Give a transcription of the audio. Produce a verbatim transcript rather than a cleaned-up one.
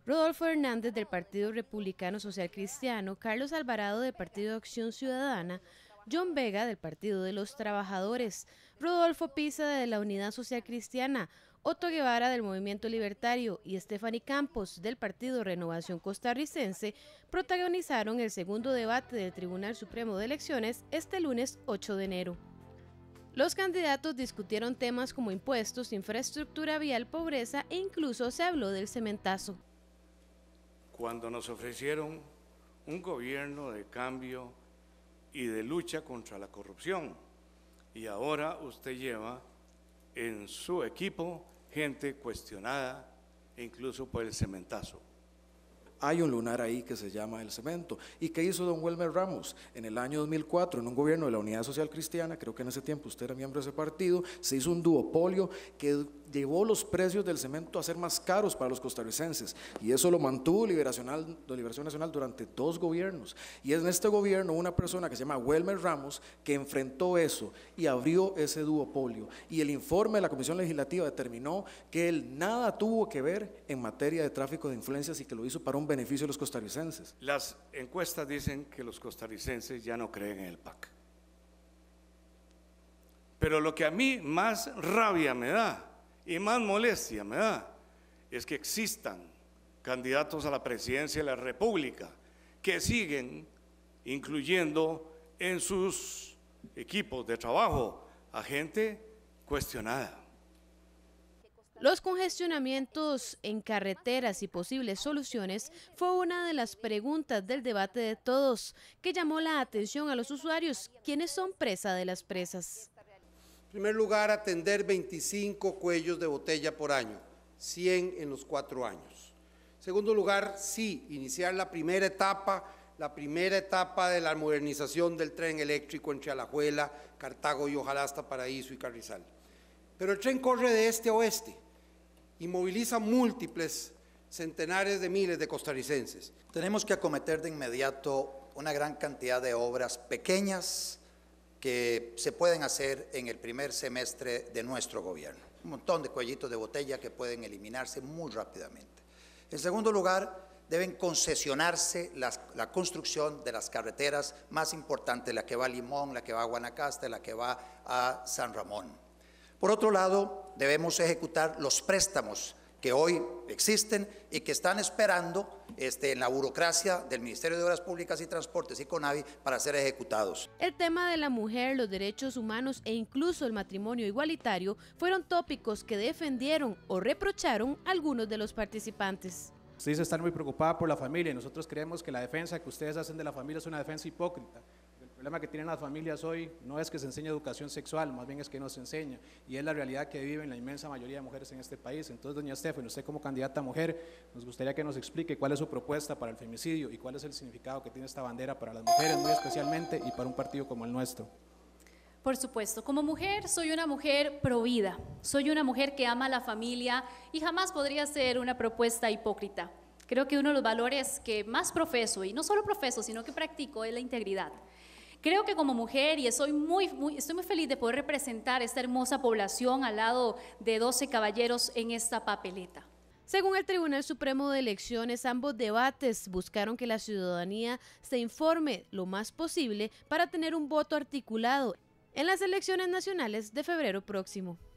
Rodolfo Hernández del Partido Republicano Social Cristiano, Carlos Alvarado del Partido Acción Ciudadana, John Vega del Partido de los Trabajadores, Rodolfo Pisa de la Unidad Social Cristiana, Otto Guevara del Movimiento Libertario y Stephanie Campos del Partido Renovación Costarricense protagonizaron el segundo debate del Tribunal Supremo de Elecciones este lunes ocho de enero. Los candidatos discutieron temas como impuestos, infraestructura vial, pobreza e incluso se habló del cementazo. Cuando nos ofrecieron un gobierno de cambio y de lucha contra la corrupción, y ahora usted lleva en su equipo gente cuestionada e incluso por el cementazo. Hay un lunar ahí que se llama el cemento. ¿Y qué hizo don Wilmer Ramos? En el año dos mil cuatro, en un gobierno de la Unidad Social Cristiana, creo que en ese tiempo usted era miembro de ese partido, se hizo un duopolio que llevó los precios del cemento a ser más caros para los costarricenses. Y eso lo mantuvo Liberación Nacional durante dos gobiernos. Y es en este gobierno una persona que se llama Wilmer Ramos que enfrentó eso y abrió ese duopolio. Y el informe de la Comisión Legislativa determinó que él nada tuvo que ver en materia de tráfico de influencias y que lo hizo para un beneficio de los costarricenses. Las encuestas dicen que los costarricenses ya no creen en el P A C. Pero lo que a mí más rabia me da y más molestia me da es que existan candidatos a la presidencia de la República que siguen incluyendo en sus equipos de trabajo a gente cuestionada. Los congestionamientos en carreteras y posibles soluciones fue una de las preguntas del debate de todos, que llamó la atención a los usuarios, quienes son presa de las presas. En primer lugar, atender veinticinco cuellos de botella por año, cien en los cuatro años. En segundo lugar, sí, iniciar la primera etapa, la primera etapa de la modernización del tren eléctrico entre Alajuela, Cartago y ojalá hasta Paraíso y Carrizal. Pero el tren corre de este a oeste y moviliza múltiples centenares de miles de costarricenses. Tenemos que acometer de inmediato una gran cantidad de obras pequeñas que se pueden hacer en el primer semestre de nuestro gobierno. Un montón de cuellitos de botella que pueden eliminarse muy rápidamente. En segundo lugar, deben concesionarse las, la construcción de las carreteras más importantes, la que va a Limón, la que va a Guanacaste, la que va a San Ramón. Por otro lado, debemos ejecutar los préstamos que hoy existen y que están esperando este, en la burocracia del Ministerio de Obras Públicas y Transportes y CONAVI para ser ejecutados. El tema de la mujer, los derechos humanos e incluso el matrimonio igualitario fueron tópicos que defendieron o reprocharon algunos de los participantes. Ustedes están muy preocupados por la familia y nosotros creemos que la defensa que ustedes hacen de la familia es una defensa hipócrita. El problema que tienen las familias hoy no es que se enseñe educación sexual, más bien es que no se enseña, y es la realidad que viven la inmensa mayoría de mujeres en este país. Entonces, doña Stephanie, usted como candidata a mujer, nos gustaría que nos explique cuál es su propuesta para el femicidio y cuál es el significado que tiene esta bandera para las mujeres, muy especialmente, y para un partido como el nuestro. Por supuesto, como mujer soy una mujer pro vida, soy una mujer que ama a la familia y jamás podría ser una propuesta hipócrita. Creo que uno de los valores que más profeso, y no solo profeso, sino que practico, es la integridad. Creo que como mujer, y estoy muy, muy, estoy muy feliz de poder representar esta hermosa población al lado de doce caballeros en esta papeleta. Según el Tribunal Supremo de Elecciones, ambos debates buscaron que la ciudadanía se informe lo más posible para tener un voto articulado en las elecciones nacionales de febrero próximo.